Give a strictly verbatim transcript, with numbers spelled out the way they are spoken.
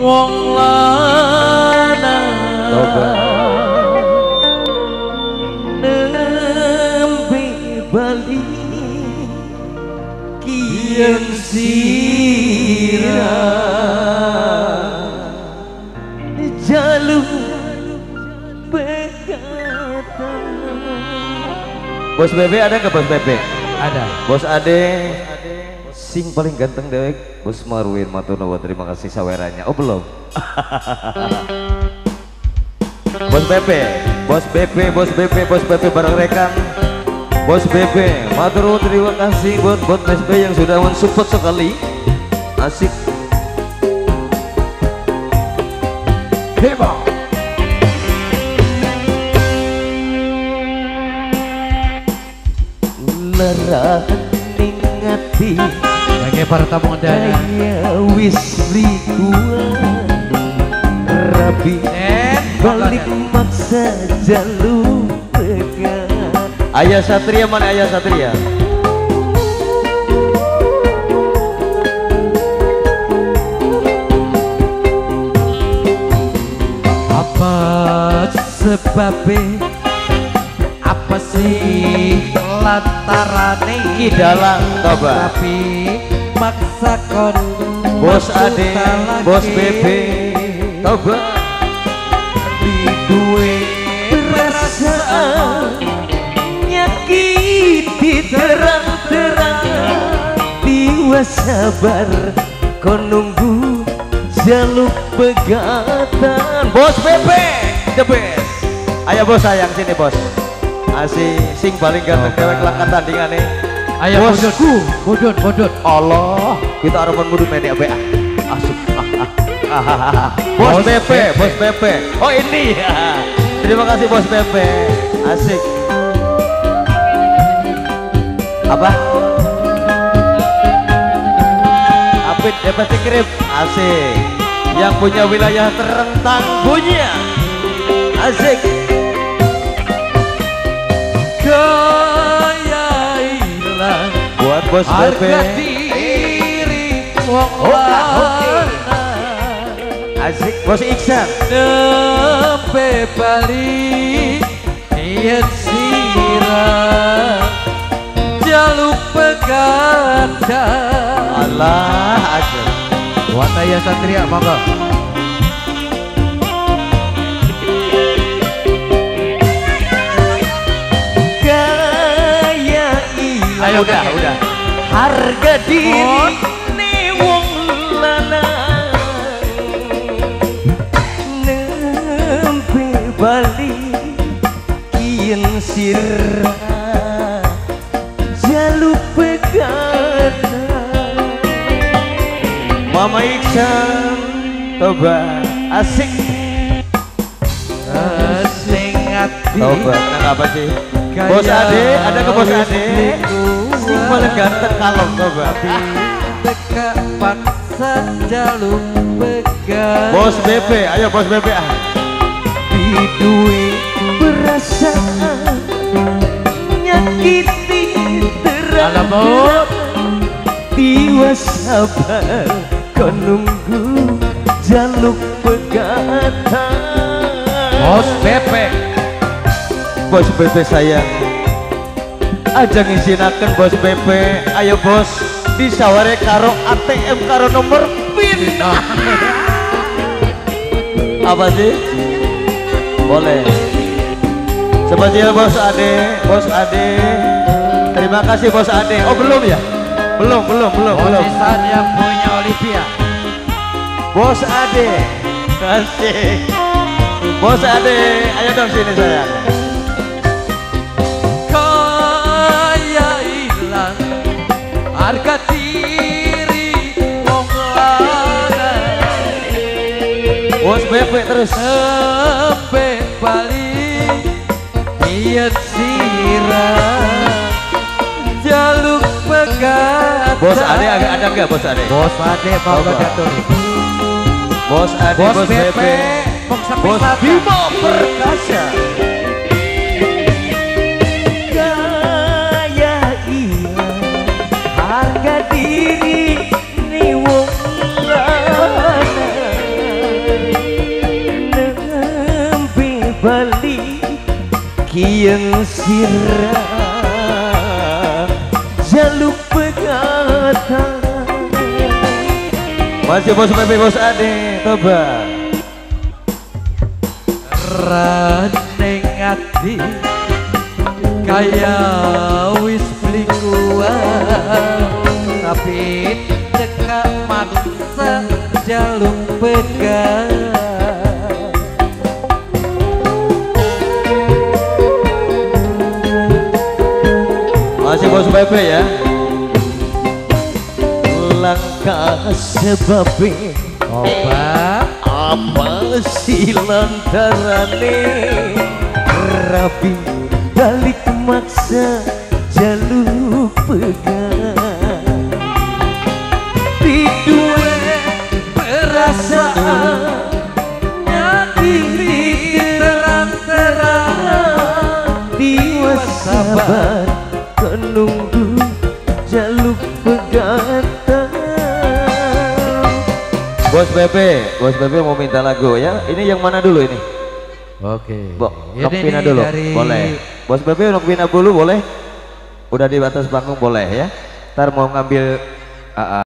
wong lanang nembe bali kiyen sirah jaluk pegatan. Bos Bebe ada ke Bos Bebe? Ada. Bos Ade sing paling ganteng dewek Bos Marwin Matunawa, terima kasih sawerannya. Oh belum. Bos Bebe, Bos Bebe, Bos Bebe, Bos Bebe bareng rekan. Bos Bebe, matur terima kasih buat Bos Bebe yang sudah mensupport sekali. Asik. Heba. Lara ningati bagi para tamu undangan wis rikuan rabi balik maksa jalur pegang. Ayah Satria mana Ayah Satria? Apa sebabnya, apa sih lantarane Kidalang coba tapi maksa kon Bos Ade, Bos Bebe coba di duwe perasaan nyakiti terang-terang tiwa sabar kon nunggu jaluk pegatan. Bos Bebe the best. Ayo bos sayang sini bos. Asih sing paling ganteng dewek lakan tandingan nih. Ayo bodotku, bodot, bodot. Allah, kita harapan mudu media B A. Asuk. Bos Bebe, Bos Bebe. Oh ini ya. Terima kasih Bos Bebe. Asik. Apa? Apit dapat kirim. Asik. Yang punya wilayah terentang punya. Asik. Gaya hilang Buat Bos Bebe. harga diri wong lanang. Asik. Bos Iksan nembe bali yen sirah jaluk pegatan. Allah aja. Buat Ayah Satria monggo. Ayo udah, udah. Harga diri ni wong lanang nembe bali kiyen sirah jaluk pegatan. Mama Iksan coba asik Asing hati coba nang apa sih? Bos Ade, ada ke Bos Ade? Si paling ganteng kalong coba. teka paksa jaluk pegang. Bos Bebe, ayo Bos Bebe ah. Bidui perasaan nyakiti terang tiwa sabar kau nunggu jaluk pegatan. Bos Bebe, Bos Bebe sayang aja ngizinakan Bos Bebe. Ayo bos disaware karo A T M karo nomor PIN. Apa sih? Boleh. Spesial Bos Ade, Bos Ade. Terima kasih Bos Ade. Oh belum ya? Belum, belum, belum, belum. Bosisan yang punya Olivia. Bos Ade. Kasih. Bos Ade, ayo dong sini sayang. Harga diri wong lanang Bos Bebe terus sampai balik yen sirah jaluk pegatan. Bos Ade agak ada nggak Bos Ade? Bos Ade mau diatur. Bos Ade, Bos, Bos Bebe, Bebe, Bos Bimo Perkasa. Gaya iya harga diri ni wong lanang yang sirah jaluk pegatan. Masih bos Pepe, bos Ade, coba. Raneng ati kaya wis beli kuat, tapi cekak maksa jaluk pegang. Masih bos Pepe ya. Langkah sebabnya Obat apa sih lantarane rapi balik maksa jaluk pegang. Di dua perasaan diri terang-terang diwa sabar menunggu jaluk pegatan. Bos Pepe, Bos Pepe mau minta lagu ya. Ini yang mana dulu ini? Oke. Bo, Ini nok pina dulu, dari... boleh. Bos Pepe nok pina dulu boleh. Udah di atas panggung boleh ya. Ntar mau ngambil A A.